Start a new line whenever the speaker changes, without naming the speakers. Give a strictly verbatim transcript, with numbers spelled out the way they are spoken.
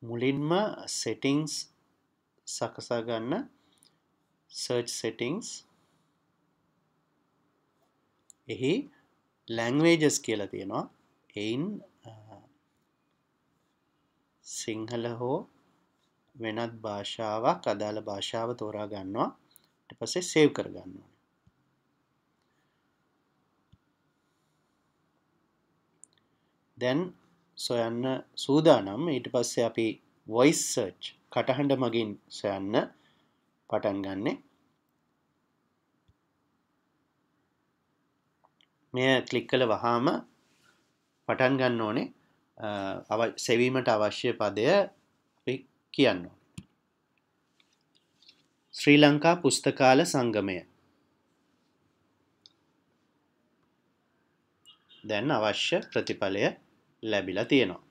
මුලින්ම settings සකසා ගන්න search settings එහි languages කියලා තියෙනවා එයින් සිංහල හෝ වෙනත් භාෂාවක් අදාළ භාෂාව තෝරා ගන්නවා ඊට පස්සේ save කර ගන්නවා දැන් සොයන්න සූදානම් ඊට පස්සේ අපි voice search කටහඬ මගින් සොයන්න පටන් ගන්නෙ මෙය ක්ලික් කළ වහාම පටන් ගන්න ඕනේ සෙවීමට අවශ්‍ය පදය අපි කියන්න ඕනේ ශ්‍රී ලංකා පුස්තකාල සංගමය දැන් අවශ්‍ය ප්‍රතිඵලය ලැබිලා තියෙනවා